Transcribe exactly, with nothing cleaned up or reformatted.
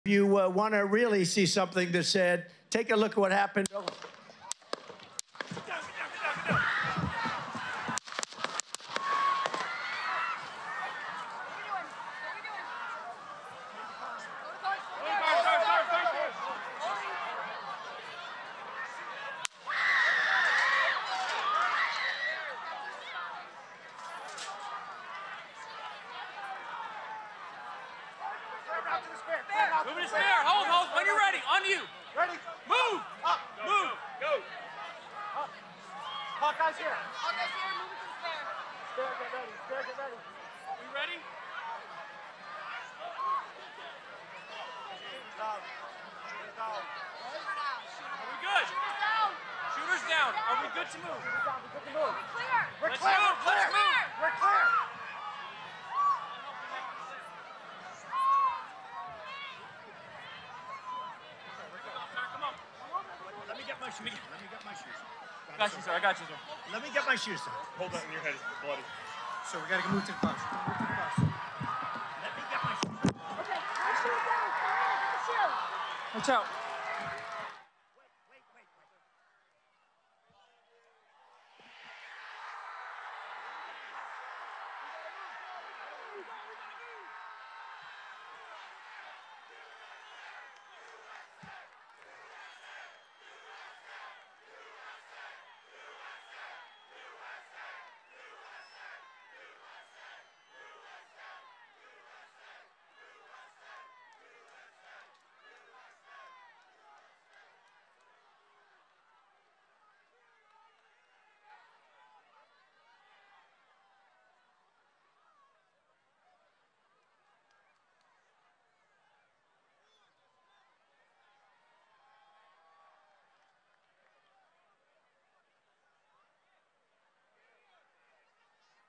you uh, want to really see something that said, take a look at what happened. Oh. Move to the spare. Hold, hold. When you're ready. On you. Ready. Move. Up. Go, Move. Go. go. Up. Hawkeye's here. Hawkeye's here. Move it to the spare. Spare, get ready. Spare, get ready. We ready? Shooters down. Shooters down. Shooter down. Shooter Are we good? Shooters down. Shooters down. Are we good to move? Shooters down. We're good to move. Are we clear? We're Let's clear. move. We're clear. Let's move. We're clear. Let me get my shoes. Let me get my shoes. I got you, sir. I got you, sir. Let me get my shoes, sir. Hold that in your head. It's bloody. So we gotta move to the bus. Move to the bus. Let me get my shoes. Okay, my shoes down. My shoes. Watch out.